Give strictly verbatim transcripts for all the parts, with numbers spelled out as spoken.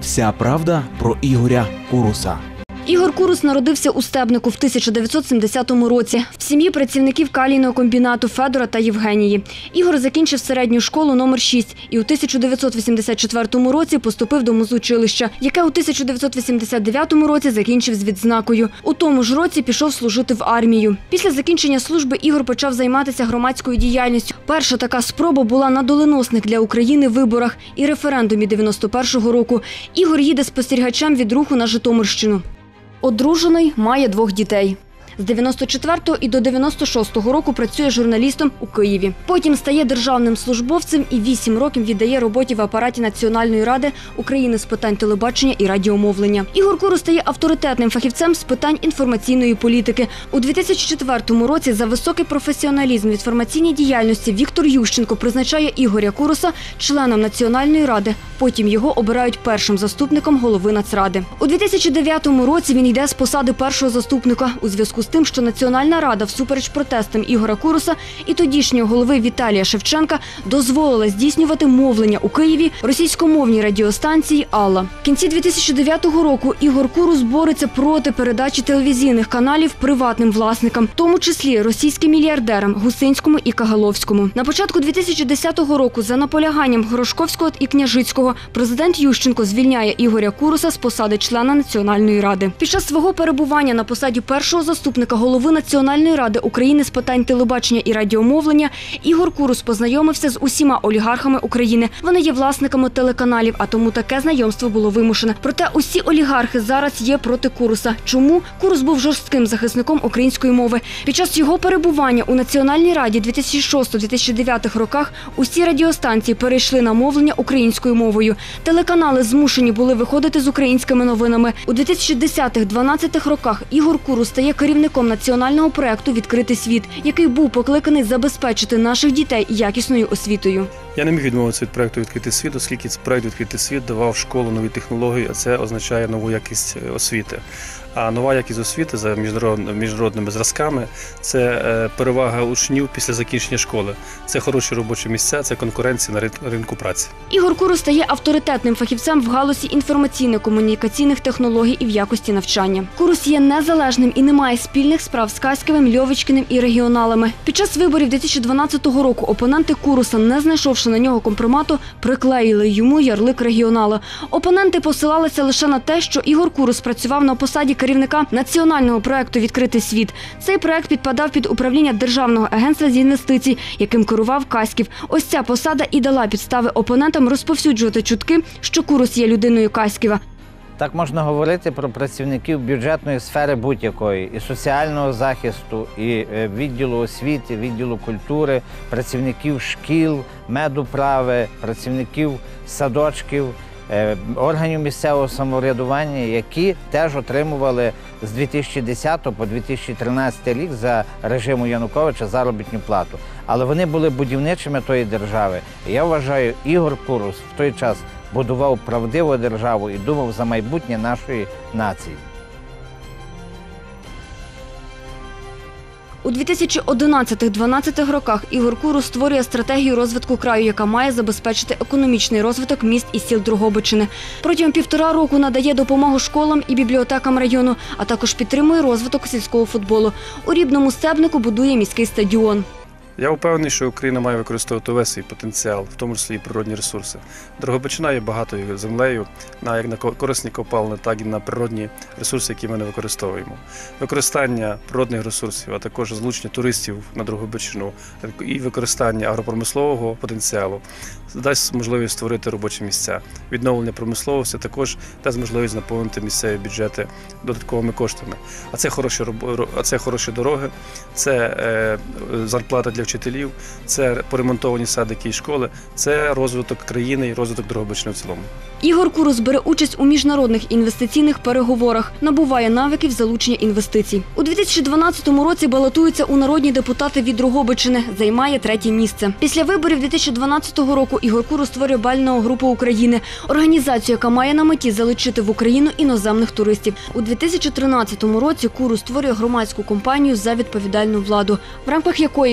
Вся правда про Ігоря Куруса. Ігор Курус народився у Стебнику в тисяча дев'ятсот сімдесятому році в сім'ї працівників калійного комбінату Федора та Євгенії. Ігор закінчив середню школу номер шість і у тисяча дев'ятсот вісімдесят четвертому році поступив до музучилища, яке у тисяча дев'ятсот вісімдесят дев'ятому році закінчив з відзнакою. У тому ж році пішов служити в армію. Після закінчення служби Ігор почав займатися громадською діяльністю. Перша така спроба була на доленосних для України виборах і референдумі дев'яносто першого року. Ігор їде спостерігачем від руху на Житомирщину. Одружений, має двох дітей. З дев'яносто четвертого і до дев'яносто шостого року працює журналістом у Києві. Потім стає державним службовцем і вісім років віддає роботі в апараті Національної ради України з питань телебачення і радіомовлення. Ігор Курус стає авторитетним фахівцем з питань інформаційної політики. У дві тисячі четвертому році за високий професіоналізм в інформаційній діяльності Віктор Ющенко призначає Ігоря Куруса членом Національної ради. Потім його обирають першим заступником голови Нацради. У дві тисячі дев'ятому році він йде з посади першого заступника у зв'язку з тим, що Національна рада всупереч протестам Ігора Куруса і тодішнього голови Віталія Шевченка дозволила здійснювати мовлення у Києві російськомовній радіостанції «Алла». В кінці дві тисячі дев'ятого року Ігор Курус бореться проти передачі телевізійних каналів приватним власникам, в тому числі російським мільярдерам Гусинському і Кагаловському. На початку дві тисячі десятого року за наполяганням Грушковського і Княжицького президент Ющенко звільняє Ігоря Куруса з посади члена Національної ради. Під час свого перебування на посаді першого заступника голови Національної ради України з питань телебачення і радіомовлення Ігор Курус познайомився з усіма олігархами України. Вони є власниками телеканалів, а тому таке знайомство було вимушене. Проте усі олігархи зараз є проти Куруса. Чому? Курус був жорстким захисником української мови. Під час його перебування у Національній раді дві тисячі шостого - дві тисячі дев'ятого роках усі радіостанції перейшли на мовлення українською мовою. Телеканали змушені були виходити з українськими новинами. У дві тисячі десятих - дванадцятих роках Ігор Курус стає керівником національного проєкту «Відкритий світ», який був покликаний забезпечити наших дітей якісною освітою. Я не міг відмовитися від проєкту «Відкритий світ», оскільки проєкт «Відкритий світ» давав школу нові технології, а це означає нову якість освіти. А нова якість освіти за міжнародними зразками – це перевага учнів після закінчення школи. Це хороші робочі місця, це конкуренція на ринку праці. Ігор Курус стає авторитетним фахівцем в галузі інформаційно-комунікаційних технологій і в якості навчання. Курус є незалежним і не має спільних справ з Каськівим, Льовочкіним і регіоналами. Під час виборів дві тисячі дванадцятого року опоненти Куруса, не знайшовши на нього компромату, приклеїли йому ярлик регіонала. Опоненти посилалися лише на те, що Ігор Курус працював на посаді керівника національного проєкту «Відкритий світ». Цей проєкт підпадав під управління Державного агентства з інвестицій, яким керував Каськів. Ось ця посада і дала підстави опонентам розповсюджувати чутки, що Курус є людиною Каськіва. Так можна говорити про працівників бюджетної сфери будь-якої, і соціального захисту, і відділу освіти, відділу культури, працівників шкіл, медуправи, працівників садочків, органів місцевого самоврядування, які теж отримували з дві тисячі десятого по дві тисячі тринадцятий рік за режиму Януковича заробітну плату. Але вони були будівничими тої держави. І я вважаю, Ігор Курус в той час будував правдиву державу і думав за майбутнє нашої нації. У дві тисячі одинадцятих - дванадцятих роках Ігор Курус створює стратегію розвитку краю, яка має забезпечити економічний розвиток міст і сіл Дрогобичини. Протягом півтора року надає допомогу школам і бібліотекам району, а також підтримує розвиток сільського футболу. У Рібному Стебнику будує міський стадіон. Я впевнений, що Україна має використовувати весь свій потенціал, в тому числі і природні ресурси. Дрогобичина є багатою землею, як на корисні копалини, так і на природні ресурси, які ми не використовуємо. Використання природних ресурсів, а також залучення туристів на Дрогобичину і використання агропромислового потенціалу дасть можливість створити робочі місця. Відновлення промисловості також дасть можливість наповнити місцеві бюджети додатковими коштами. А це хороші, а це хороші дороги, це е, зарплата для вчителів, це поремонтовані садики і школи, це розвиток країни і розвиток Дрогобичини в цілому. Ігор Курус бере участь у міжнародних інвестиційних переговорах, набуває навиків залучення інвестицій. У дві тисячі дванадцятому році балотується у народні депутати від Дрогобичини, займає третє місце. Після виборів дві тисячі дванадцятого року Ігор Курус створює Бальнео групу України, організацію, яка має на меті залучити в Україну іноземних туристів. У дві тисячі тринадцятому році Курус створює громадську компанію «За відповідальну владу», в рамках якої вивчається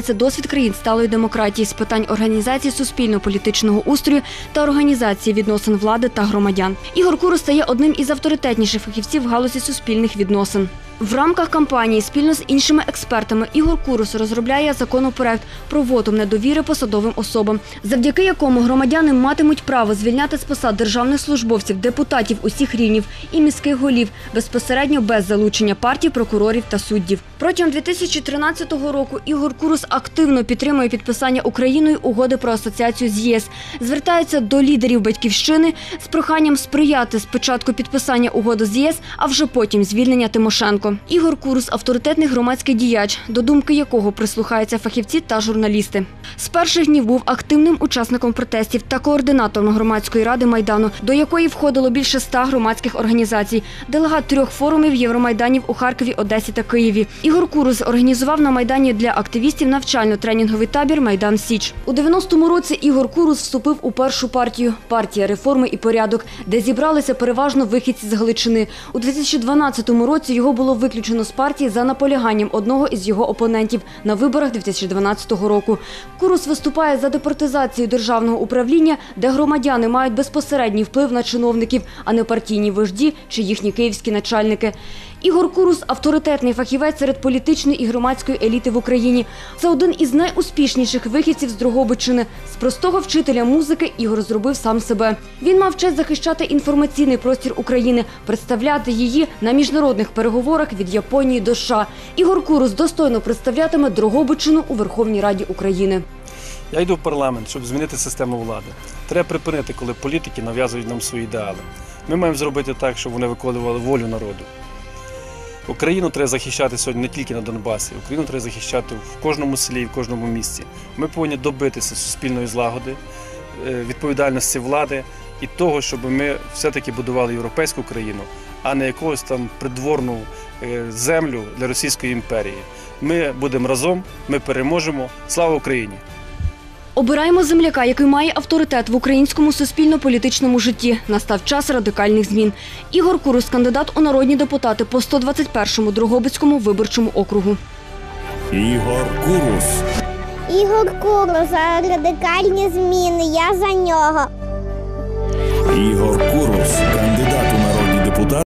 зберігається досвід країн сталої демократії з питань організації суспільно-політичного устрою та організації відносин влади та громадян. Ігор Курус стає одним із авторитетніших фахівців в галузі суспільних відносин. В рамках кампанії спільно з іншими експертами Ігор Курус розробляє законопроект про вотум недовіри посадовим особам, завдяки якому громадяни матимуть право звільняти з посад державних службовців, депутатів усіх рівнів і міських голів безпосередньо без залучення партій, прокурорів та суддів. Протягом дві тисячі тринадцятого року Ігор Курус активно підтримує підписання Україною угоди про асоціацію з ЄС, звертається до лідерів Батьківщини з проханням сприяти спочатку підписання угоди з ЄС, а вже потім звільнення Тимошенко. Ігор Курус – авторитетний громадський діяч, до думки якого прислухаються фахівці та журналісти. З перших днів був активним учасником протестів та координатором громадської ради Майдану, до якої входило більше ста громадських організацій, делегат трьох форумів Євромайданів у Харкові, Одесі та Києві. Ігор Курус організував на Майдані для активістів навчально-тренінговий табір «Майдан Січ». У дев'яностому році Ігор Курус вступив у першу партію – партія «Реформи і порядок», де зібралися переважно вихідці з Галичини. У дві тисячі дванадцятому році його було виключено з партії за наполяганням одного із його опонентів на виборах дві тисячі дванадцятого року. Курус виступає за департизацію державного управління, де громадяни мають безпосередній вплив на чиновників, а не партійні вожді чи їхні київські начальники. Ігор Курус – авторитетний фахівець серед політичної і громадської еліти в Україні. Це один із найуспішніших вихідців з Дрогобичини. З простого вчителя музики Ігор зробив сам себе. Він мав честь захищати інформаційний простір України, представляти її на міжнародних переговорах від Японії до США. Ігор Курус достойно представлятиме Дрогобичину у Верховній Раді України. Я йду в парламент, щоб змінити систему влади. Треба припинити, коли політики нав'язують нам свої ідеали. Ми маємо зробити так, щоб вони виконували волю народу. Україну треба захищати сьогодні не тільки на Донбасі, Україну треба захищати в кожному селі і в кожному місті. Ми повинні добитися суспільної злагоди, відповідальності влади і того, щоб ми все-таки будували європейську країну, а не якогось там придворну землю для Російської імперії. Ми будемо разом, ми переможемо. Слава Україні! Обираємо земляка, який має авторитет в українському суспільно-політичному житті. Настав час радикальних змін. Ігор Курус – кандидат у народні депутати по сто двадцять першому Дрогобицькому виборчому округу. Ігор Курус. Ігор Курус за радикальні зміни. Я за нього. Ігор Курус.